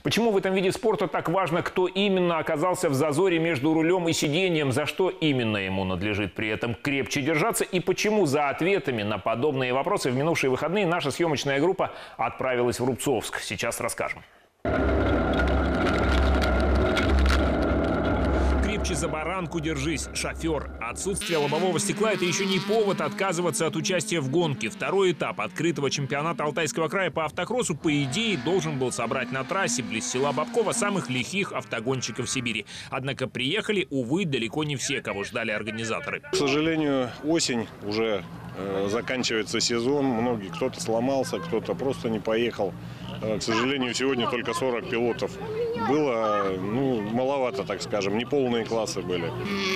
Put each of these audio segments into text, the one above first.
Почему в этом виде спорта так важно, кто именно оказался в зазоре между рулем и сиденьем, за что именно ему надлежит при этом крепче держаться и почему за ответами на подобные вопросы в минувшие выходные наша съемочная группа отправилась в Рубцовск. Сейчас расскажем. Крепче за баранку держись, шофер. Отсутствие лобового стекла – это еще не повод отказываться от участия в гонке. Второй этап открытого чемпионата Алтайского края по автокроссу, по идее, должен был собрать на трассе близ села Бобково самых лихих автогонщиков Сибири. Однако приехали, увы, далеко не все, кого ждали организаторы. К сожалению, осень, уже заканчивается сезон. Кто-то сломался, кто-то просто не поехал. К сожалению, сегодня только 40 пилотов. Было, маловато, так скажем, неполные классы были.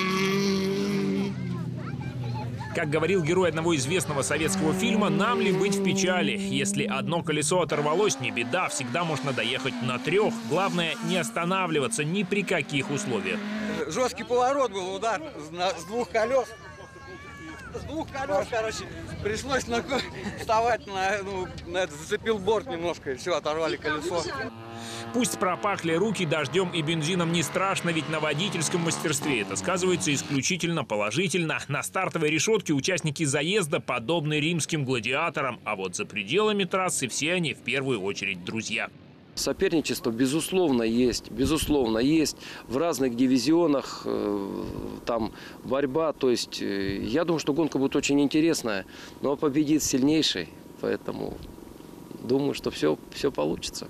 Как говорил герой одного известного советского фильма, нам ли быть в печали? Если одно колесо оторвалось, не беда, всегда можно доехать на 3. Главное, не останавливаться ни при каких условиях. Жесткий поворот был, удар с 2 колес. С 2 колес, короче, пришлось вставать зацепил борт немножко, и все, оторвали колесо. Пусть пропахли руки дождем и бензином, не страшно, ведь на водительском мастерстве это сказывается исключительно положительно. На стартовой решетке участники заезда подобны римским гладиаторам, а вот за пределами трассы все они в первую очередь друзья. Соперничество, безусловно, есть. Безусловно, есть. В разных дивизионах там борьба. То есть, я думаю, что гонка будет очень интересная. Но победит сильнейший. Поэтому думаю, что все получится.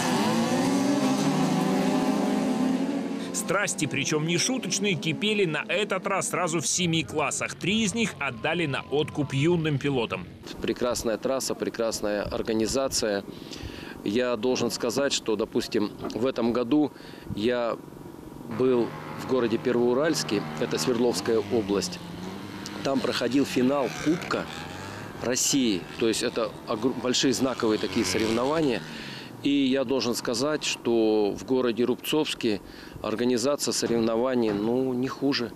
Страсти, причем не шуточные, кипели на этот раз сразу в 7 классах. 3 из них отдали на откуп юным пилотам. Прекрасная трасса, прекрасная организация. Я должен сказать, что, допустим, в этом году я был в городе Первоуральске, это Свердловская область. Там проходил финал Кубка России. То есть это большие знаковые такие соревнования. И я должен сказать, что в городе Рубцовске организация соревнований, не хуже.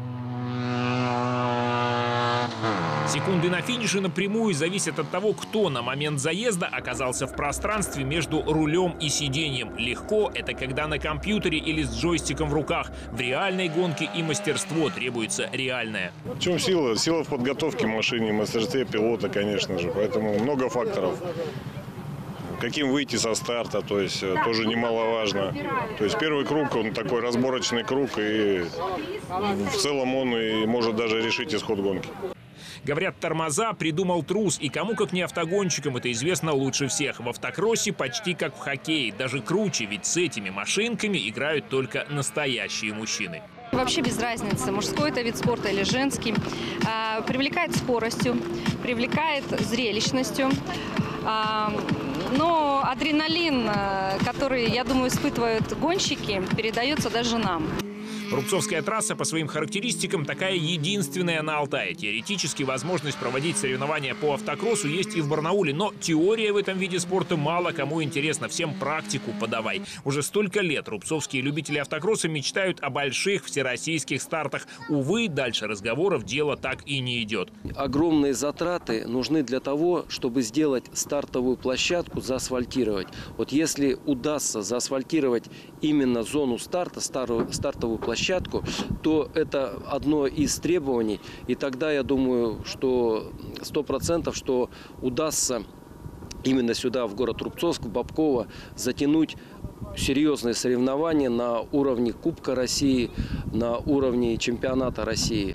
Секунды на финише напрямую зависят от того, кто на момент заезда оказался в пространстве между рулем и сиденьем. Легко – это когда на компьютере или с джойстиком в руках. В реальной гонке и мастерство требуется реальное. В чем сила? Сила в подготовке машины, мастерстве пилота, конечно же. Поэтому много факторов. Каким выйти со старта, то есть тоже немаловажно. То есть первый круг, он такой разборочный круг, и в целом он и может даже решить исход гонки. Говорят, тормоза придумал трус, и кому как не автогонщикам это известно лучше всех. В автокроссе почти как в хоккее, даже круче, ведь с этими машинками играют только настоящие мужчины. Вообще без разницы, мужской это вид спорта или женский. Привлекает скоростью, привлекает зрелищностью. Но адреналин, который, я думаю, испытывают гонщики, передается даже нам. Рубцовская трасса по своим характеристикам такая единственная на Алтае. Теоретически возможность проводить соревнования по автокроссу есть и в Барнауле, но теория в этом виде спорта мало кому интересна, всем практику подавай. Уже столько лет рубцовские любители автокросса мечтают о больших всероссийских стартах. Увы, дальше разговоров дело так и не идет. Огромные затраты нужны для того, чтобы сделать стартовую площадку, заасфальтировать. Вот если удастся заасфальтировать именно зону старта, стартовую площадку, то это одно из требований. И тогда я думаю, что 100%, что удастся именно сюда, в город Рубцовск, в Бобково, затянуть серьезные соревнования на уровне Кубка России, на уровне чемпионата России.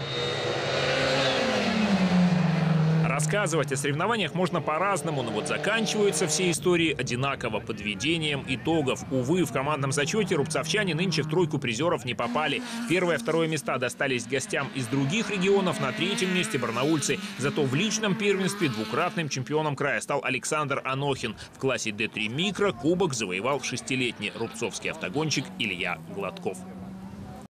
Рассказывать о соревнованиях можно по-разному, но вот заканчиваются все истории одинаково – подведением итогов. Увы, в командном зачете рубцовчане нынче в тройку призеров не попали. 1-е, 2-е места достались гостям из других регионов, на 3-м месте барнаульцы. Зато в личном первенстве 2-кратным чемпионом края стал Александр Анохин. В классе D3 микро кубок завоевал 6-летний рубцовский автогонщик Илья Гладков.